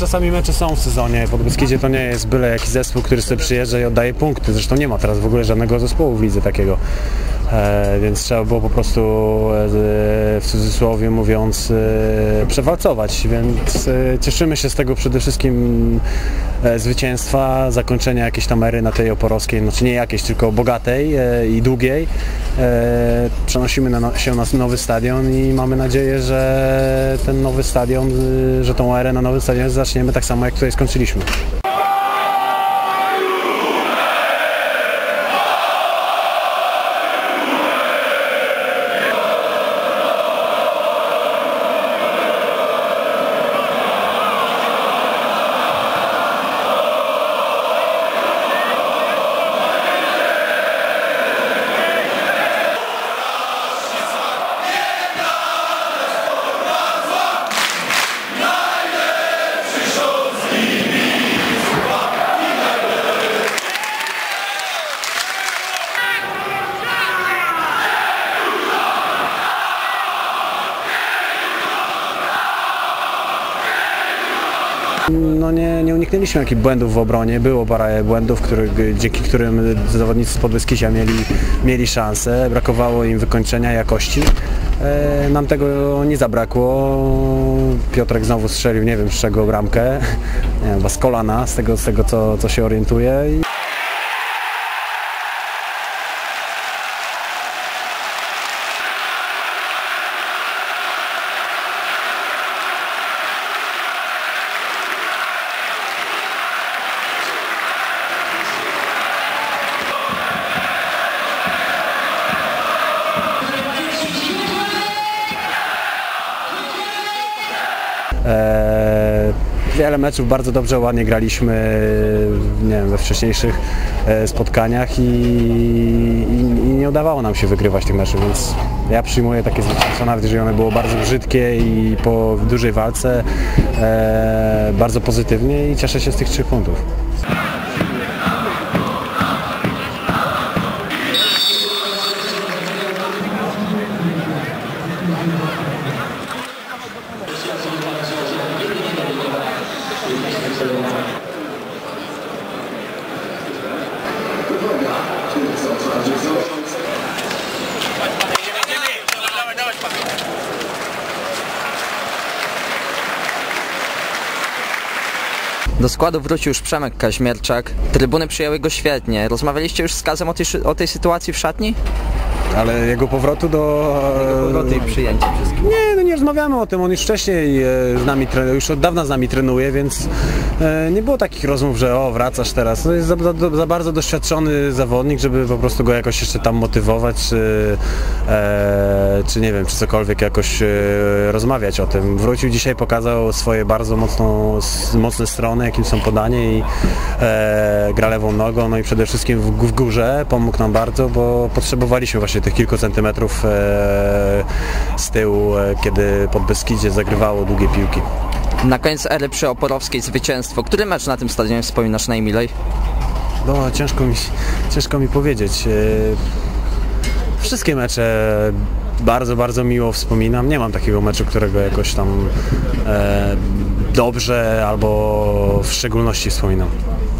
czasami mecze są w sezonie. Podbeskidzie to nie jest byle jaki zespół, który sobie przyjeżdża i oddaje punkty. Zresztą nie ma teraz w ogóle żadnego zespołu w lidze takiego. Więc trzeba było po prostu, w cudzysłowie mówiąc, przewalcować, więc cieszymy się z tego przede wszystkim zwycięstwa, zakończenia jakiejś tam ery na tej oporowskiej, znaczy nie jakiejś, tylko bogatej i długiej. Przenosimy się na nowy stadion i mamy nadzieję, że ten nowy stadion, że tą erę na nowym stadionie zaczniemy tak samo jak tutaj skończyliśmy. No nie uniknęliśmy jakichś błędów w obronie, było parę błędów, dzięki którym zawodnicy z Podbeskidzia mieli szansę, brakowało im wykończenia, jakości. Nam tego nie zabrakło. Piotrek znowu strzelił, nie wiem z czego, bramkę, nie wiem, chyba z kolana, z tego co się orientuje. Wiele meczów bardzo dobrze, ładnie graliśmy, nie wiem, we wcześniejszych spotkaniach i nie udawało nam się wygrywać tych meczów, więc ja przyjmuję takie zwycięstwo, nawet jeżeli one było bardzo brzydkie i po dużej walce, bardzo pozytywnie i cieszę się z tych 3 punktów. Do składu wrócił już Przemek Kaźmierczak. Trybuny przyjęły go świetnie. Rozmawialiście już z Kazem o tej sytuacji w szatni? Ale jego powrotu i przyjęcia wszystkim. Nie rozmawiamy o tym, on już wcześniej już od dawna z nami trenuje, więc nie było takich rozmów, że wracasz teraz. To jest za bardzo doświadczony zawodnik, żeby po prostu go jakoś jeszcze tam motywować, czy nie wiem, czy cokolwiek jakoś rozmawiać o tym. Wrócił dzisiaj, pokazał swoje bardzo mocne strony, jakim są podanie i gra lewą nogą, no i przede wszystkim w górze pomógł nam bardzo, bo potrzebowaliśmy właśnie tych kilku centymetrów z tyłu, kiedy Podbeskidzie zagrywało długie piłki. Na koniec ery przy Oporowskiej zwycięstwo. Który mecz na tym stadionie wspominasz najmilej? No, ciężko mi powiedzieć. Wszystkie mecze bardzo miło wspominam. Nie mam takiego meczu, którego jakoś tam dobrze albo w szczególności wspominam.